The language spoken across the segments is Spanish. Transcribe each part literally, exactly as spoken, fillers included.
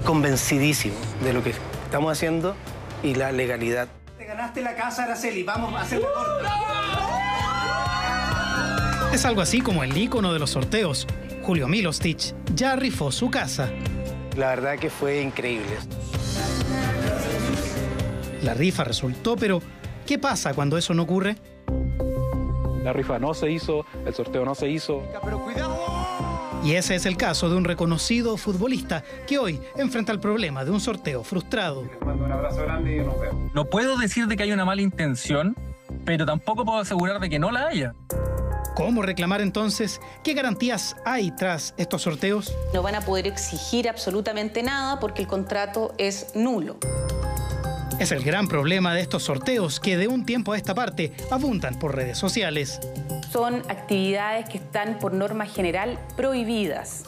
convencidísimo de lo que estamos haciendo y la legalidad. Te ganaste la casa, Araceli, vamos a hacer la corta. Es algo así como el ícono de los sorteos. Julio Milostich ya rifó su casa. La verdad que fue increíble. La rifa resultó, pero ¿qué pasa cuando eso no ocurre? La rifa no se hizo, el sorteo no se hizo. Pero cuidado. Y ese es el caso de un reconocido futbolista que hoy enfrenta el problema de un sorteo frustrado. Les mando un abrazo grande y nos vemos. No puedo decir de que hay una mala intención, pero tampoco puedo asegurar de que no la haya. ¿Cómo reclamar entonces? ¿Qué garantías hay tras estos sorteos? No van a poder exigir absolutamente nada porque el contrato es nulo. Es el gran problema de estos sorteos que de un tiempo a esta parte abundan por redes sociales. Son actividades que están por norma general prohibidas.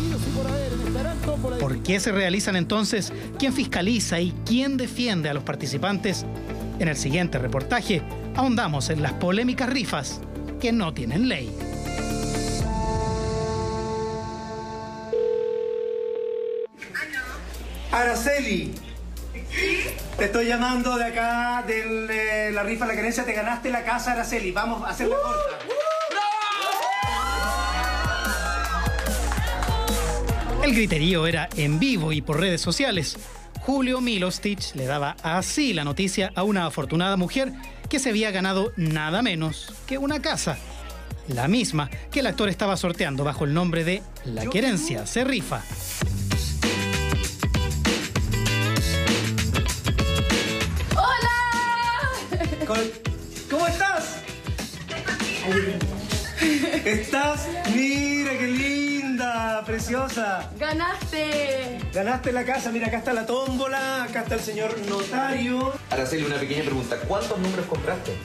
¿Por qué se realizan entonces? ¿Quién fiscaliza y quién defiende a los participantes? En el siguiente reportaje ahondamos en las polémicas rifas que no tienen ley. Araceli. Te estoy llamando de acá, de eh, la rifa La Querencia. Te ganaste la casa, Araceli. Vamos a hacer la corta. El griterío era en vivo y por redes sociales. Julio Milostich le daba así la noticia a una afortunada mujer que se había ganado nada menos que una casa. La misma que el actor estaba sorteando bajo el nombre de La Querencia se rifa. ¿Cómo estás? ¿Estás? Mira, qué linda, preciosa. ¡Ganaste! Ganaste la casa. Mira, acá está la tómbola, acá está el señor notario. Araceli, una pequeña pregunta. ¿Cuántos números compraste?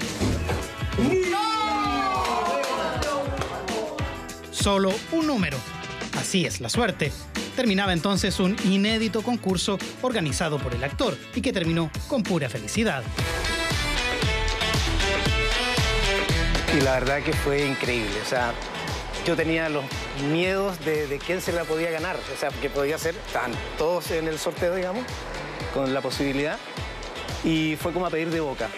Solo un número. Así es la suerte. Terminaba entonces un inédito concurso organizado por el actor y que terminó con pura felicidad. Y la verdad que fue increíble. O sea, yo tenía los miedos de, de quién se la podía ganar. O sea, que podía ser, estaban todos en el sorteo, digamos, con la posibilidad. Y fue como a pedir de boca.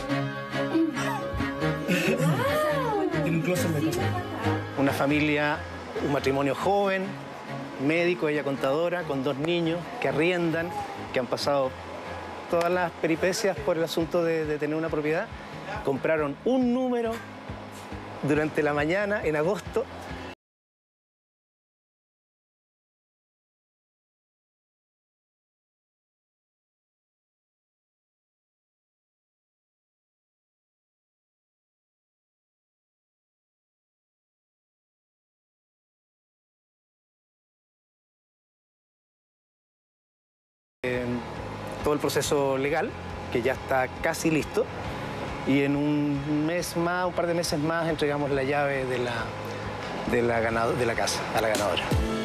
Incluso me una familia, un matrimonio joven, médico, ella contadora, con dos niños que arriendan, que han pasado todas las peripecias por el asunto de, de tener una propiedad. Compraron un número durante la mañana, en agosto. Eh, todo el proceso legal, que ya está casi listo. Y en un mes más, un par de meses más, entregamos la llave de la, de la, ganado, de la casa a la ganadora.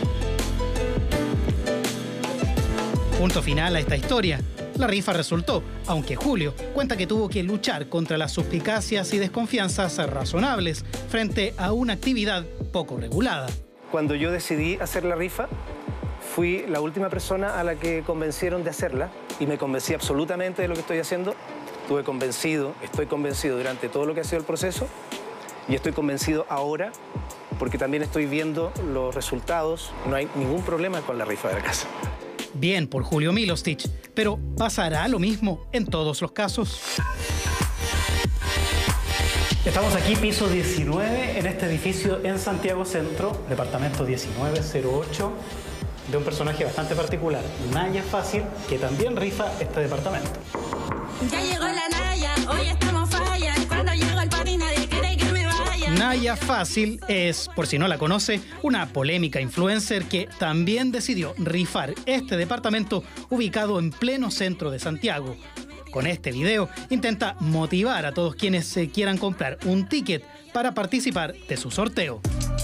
Punto final a esta historia. La rifa resultó, aunque Julio cuenta que tuvo que luchar contra las suspicacias y desconfianzas razonables frente a una actividad poco regulada. Cuando yo decidí hacer la rifa, fui la última persona a la que convencieron de hacerla y me convencí absolutamente de lo que estoy haciendo. Estuve convencido, estoy convencido durante todo lo que ha sido el proceso y estoy convencido ahora porque también estoy viendo los resultados. No hay ningún problema con la rifa de la casa. Bien por Julio Milostich, pero ¿pasará lo mismo en todos los casos? Estamos aquí, piso diecinueve, en este edificio en Santiago Centro, departamento diecinueve cero ocho, de un personaje bastante particular, Naya Fácil, que también rifa este departamento. Ya llegó la Naya, hoy estamos falla. Cuando llego al party nadie quiere que me vaya. Naya Fácil es, por si no la conoce, una polémica influencer que también decidió rifar este departamento ubicado en pleno centro de Santiago. Con este video intenta motivar a todos quienes se quieran comprar un ticket para participar de su sorteo.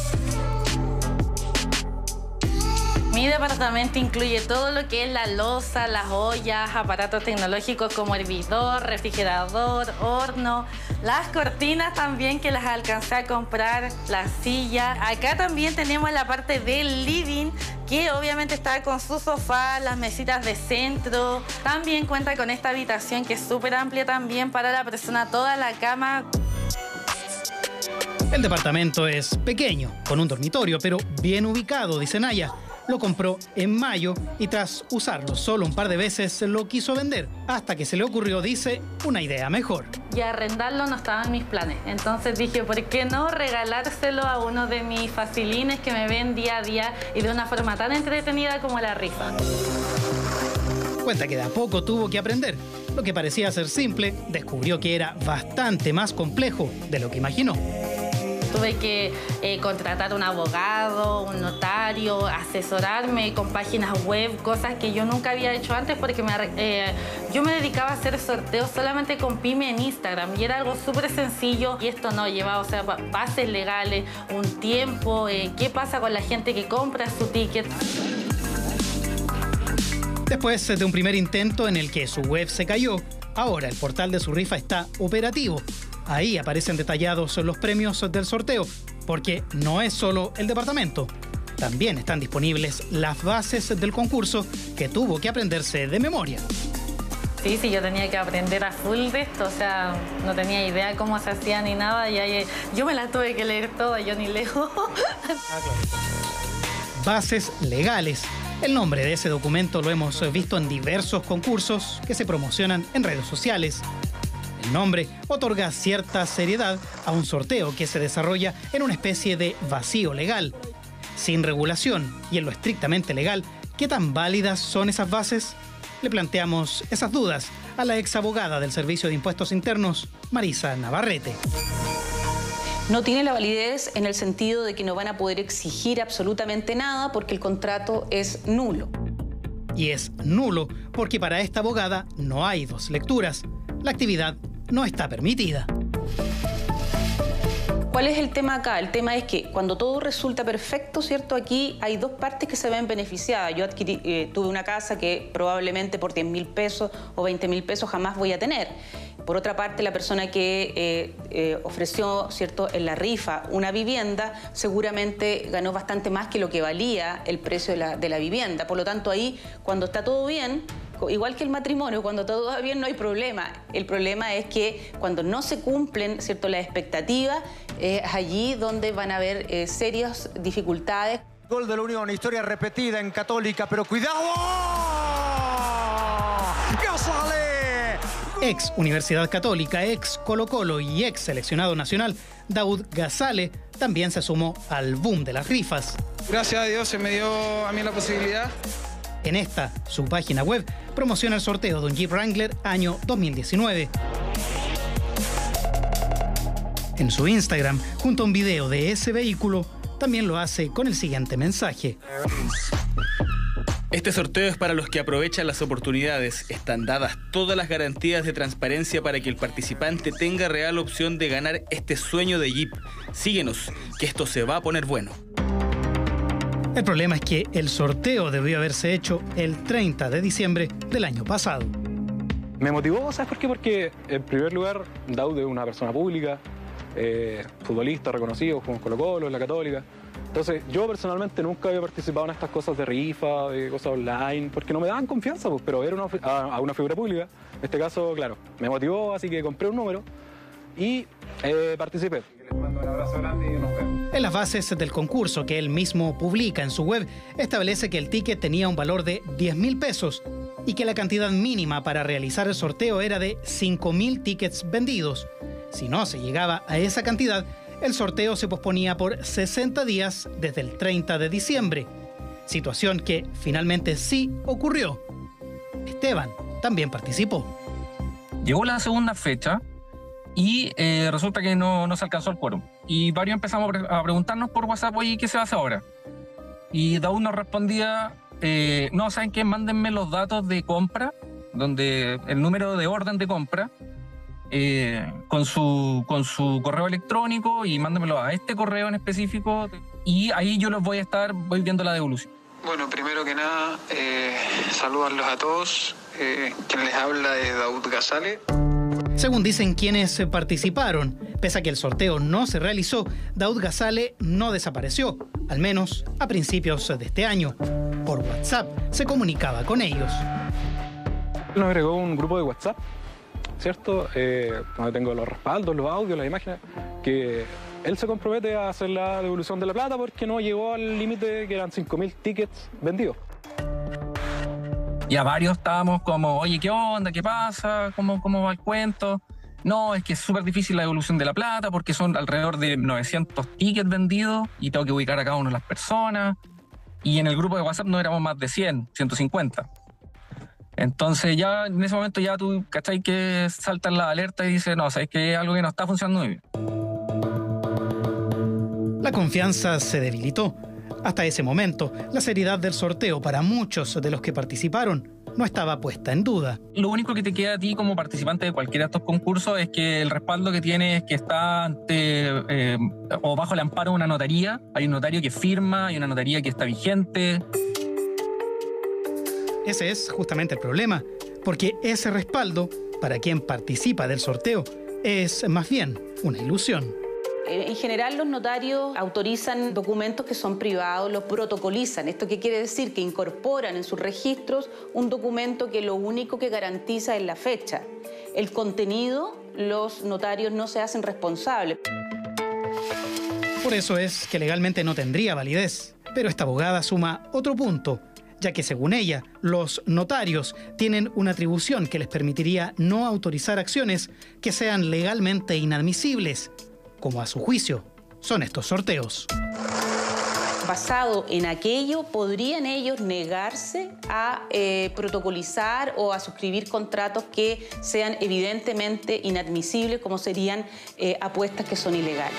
Mi departamento incluye todo lo que es la loza, las ollas, aparatos tecnológicos como hervidor, refrigerador, horno, las cortinas también que las alcancé a comprar, las sillas. Acá también tenemos la parte del living que obviamente está con su sofá, las mesitas de centro. También cuenta con esta habitación que es súper amplia también para la persona, toda la cama. El departamento es pequeño, con un dormitorio, pero bien ubicado, dice Naya. Lo compró en mayo y tras usarlo solo un par de veces lo quiso vender, hasta que se le ocurrió, dice, una idea mejor. Y arrendarlo no estaba en mis planes. Entonces dije, ¿por qué no regalárselo a uno de mis facilines que me ven día a día y de una forma tan entretenida como la rifa? Cuenta que de a poco tuvo que aprender. Lo que parecía ser simple, descubrió que era bastante más complejo de lo que imaginó. Tuve que eh, contratar un abogado, un notario, asesorarme con páginas web, cosas que yo nunca había hecho antes porque me, eh, yo me dedicaba a hacer sorteos solamente con Pyme en Instagram y era algo súper sencillo y esto no llevaba, o sea, bases legales, un tiempo, eh, qué pasa con la gente que compra su ticket. Después de un primer intento en el que su web se cayó, ahora el portal de su rifa está operativo. Ahí aparecen detallados los premios del sorteo, porque no es solo el departamento. También están disponibles las bases del concurso que tuvo que aprenderse de memoria. Sí, sí, yo tenía que aprender a full de esto, o sea, no tenía idea cómo se hacía ni nada. Y ahí, yo me las tuve que leer todas, yo ni leo. Bases legales. El nombre de ese documento lo hemos visto en diversos concursos que se promocionan en redes sociales. El nombre otorga cierta seriedad a un sorteo que se desarrolla en una especie de vacío legal, sin regulación y en lo estrictamente legal. ¿Qué tan válidas son esas bases? Le planteamos esas dudas a la ex abogada del Servicio de Impuestos Internos, Marisa Navarrete. No tiene la validez en el sentido de que no van a poder exigir absolutamente nada porque el contrato es nulo. Y es nulo porque para esta abogada no hay dos lecturas. La actividad no está permitida. ¿Cuál es el tema acá? El tema es que cuando todo resulta perfecto, ¿cierto? Aquí hay dos partes que se ven beneficiadas. Yo adquirí, eh, tuve una casa que probablemente por diez mil pesos o veinte mil pesos jamás voy a tener. Por otra parte, la persona que eh, eh, ofreció, ¿cierto?, en la rifa una vivienda, seguramente ganó bastante más que lo que valía el precio de la, de la vivienda. Por lo tanto, ahí, cuando está todo bien, igual que el matrimonio, cuando todo va bien no hay problema. El problema es que cuando no se cumplen, ¿cierto?, las expectativas, es allí donde van a haber eh, serias dificultades. Gol de la Unión, historia repetida en Católica, pero ¡cuidado! ¡Gasale! Ex Universidad Católica, ex Colo Colo y ex seleccionado nacional, Daud Gasale también se sumó al boom de las rifas. Gracias a Dios se me dio a mí la posibilidad. En esta, su página web, promociona el sorteo de un Jeep Wrangler año dos mil diecinueve. En su Instagram, junto a un video de ese vehículo, también lo hace con el siguiente mensaje. Este sorteo es para los que aprovechan las oportunidades. Están dadas todas las garantías de transparencia para que el participante tenga real opción de ganar este sueño de Jeep. Síguenos, que esto se va a poner bueno. El problema es que el sorteo debió haberse hecho el treinta de diciembre del año pasado. Me motivó, ¿sabes por qué? Porque, en primer lugar, Daud es una persona pública, eh, futbolista reconocido, como Colo Colo, en la Católica. Entonces, yo personalmente nunca había participado en estas cosas de rifa, de cosas online, porque no me daban confianza, pues, pero era una, a, a una figura pública. En este caso, claro, me motivó, así que compré un número y eh, participé. Les mando un abrazo grande y nos vemos. En las bases del concurso que él mismo publica en su web, establece que el ticket tenía un valor de diez mil pesos y que la cantidad mínima para realizar el sorteo era de cinco mil tickets vendidos. Si no se llegaba a esa cantidad, el sorteo se posponía por sesenta días desde el treinta de diciembre, situación que finalmente sí ocurrió. Esteban también participó. Llegó la segunda fecha y eh, resulta que no, no se alcanzó el quórum. Y varios empezamos a, pre a preguntarnos por WhatsApp, oye, ¿qué se hace ahora? Y Daud nos respondía, eh, no, ¿saben qué? Mándenme los datos de compra, donde el número de orden de compra, Eh, con, su, con su correo electrónico y mándenmelo a este correo en específico y ahí yo los voy a estar, voy viendo la devolución. Bueno, primero que nada, eh, saludarlos a todos. Eh, quien les habla es Daud Gasale. Según dicen quienes participaron, pese a que el sorteo no se realizó, Daoud Ghazaleh no desapareció, al menos a principios de este año. Por WhatsApp se comunicaba con ellos. Nos agregó un grupo de WhatsApp, ¿cierto? Eh, donde tengo los respaldos, los audios, las imágenes, que él se compromete a hacer la devolución de la plata porque no llegó al límite que eran cinco mil tickets vendidos. Y a varios estábamos como, oye, ¿qué onda? ¿Qué pasa? ¿Cómo, cómo va el cuento? No, es que es súper difícil la devolución de la plata porque son alrededor de novecientos tickets vendidos y tengo que ubicar a cada una de las personas. Y en el grupo de WhatsApp no éramos más de cien, ciento cincuenta. Entonces ya en ese momento ya tú, ¿cachai? Que saltan las alertas y dices, no, sabes que es algo que no está funcionando muy bien. La confianza se debilitó. Hasta ese momento, la seriedad del sorteo para muchos de los que participaron no estaba puesta en duda. Lo único que te queda a ti como participante de cualquiera de estos concursos es que el respaldo que tienes es que está ante eh, o bajo el amparo de una notaría. Hay un notario que firma, hay una notaría que está vigente. Ese es justamente el problema, porque ese respaldo, para quien participa del sorteo, es más bien una ilusión. En general, los notarios autorizan documentos que son privados, los protocolizan. ¿Esto qué quiere decir? Que incorporan en sus registros un documento que lo único que garantiza es la fecha. El contenido, los notarios no se hacen responsables. Por eso es que legalmente no tendría validez. Pero esta abogada suma otro punto, ya que según ella, los notarios tienen una atribución que les permitiría no autorizar acciones que sean legalmente inadmisibles, como a su juicio son estos sorteos. Basado en aquello, podrían ellos negarse a eh, protocolizar o a suscribir contratos que sean evidentemente inadmisibles, como serían eh, apuestas que son ilegales.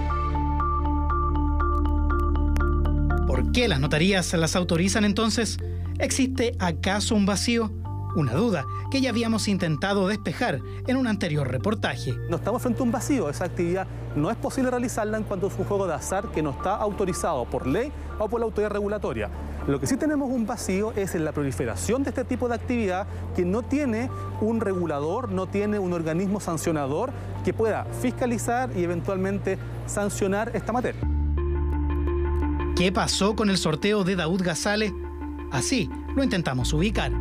¿Por qué las notarías las autorizan entonces? ¿Existe acaso un vacío? Una duda que ya habíamos intentado despejar en un anterior reportaje. No estamos frente a un vacío. Esa actividad no es posible realizarla en cuanto es un juego de azar que no está autorizado por ley o por la autoridad regulatoria. Lo que sí tenemos un vacío es en la proliferación de este tipo de actividad que no tiene un regulador, no tiene un organismo sancionador que pueda fiscalizar y eventualmente sancionar esta materia. ¿Qué pasó con el sorteo de Daoud Ghazaleh? Así lo intentamos ubicar.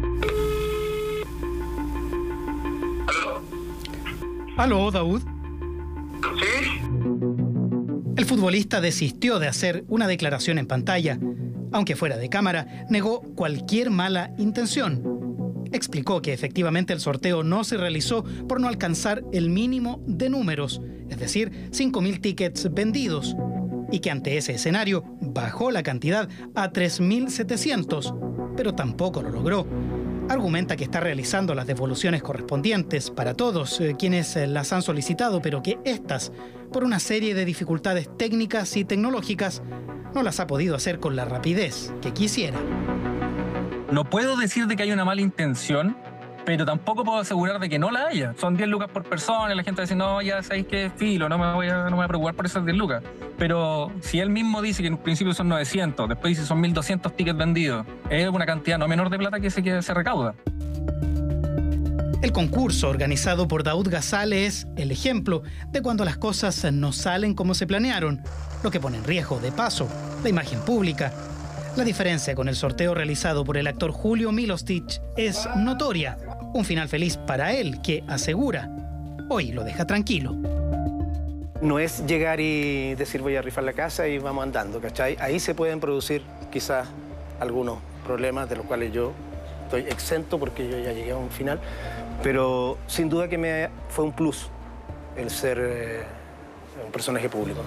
¿Aló, Daoud? ¿Sí? El futbolista desistió de hacer una declaración en pantalla. Aunque fuera de cámara, negó cualquier mala intención. Explicó que efectivamente el sorteo no se realizó por no alcanzar el mínimo de números, es decir, cinco mil tickets vendidos, y que ante ese escenario bajó la cantidad a tres mil setecientos, pero tampoco lo logró. Argumenta que está realizando las devoluciones correspondientes para todos eh, quienes eh, las han solicitado, pero que estas, por una serie de dificultades técnicas y tecnológicas, no las ha podido hacer con la rapidez que quisiera. No puedo decir de que hay una mala intención, pero tampoco puedo asegurar de que no la haya. Son diez lucas por persona y la gente dice, no, ya sabéis que filo, no me voy a, no me voy a preocupar por esas diez lucas. Pero si él mismo dice que en principio son novecientos, después dice son mil doscientos tickets vendidos, es una cantidad no menor de plata que se, que se recauda. El concurso organizado por Daoud Ghazaleh es el ejemplo de cuando las cosas no salen como se planearon, lo que pone en riesgo, de paso, la imagen pública. La diferencia con el sorteo realizado por el actor Julio Milostich es notoria. Un final feliz para él que, asegura, hoy lo deja tranquilo. No es llegar y decir voy a rifar la casa y vamos andando, ¿cachai? Ahí se pueden producir quizás algunos problemas de los cuales yo estoy exento porque yo ya llegué a un final, pero sin duda que me fue un plus el ser eh, un personaje público.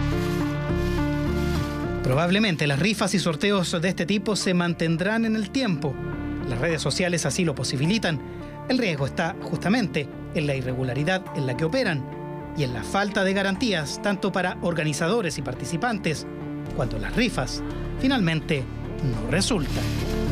Probablemente las rifas y sorteos de este tipo se mantendrán en el tiempo. Las redes sociales así lo posibilitan. El riesgo está justamente en la irregularidad en la que operan y en la falta de garantías tanto para organizadores y participantes cuando las rifas finalmente no resultan.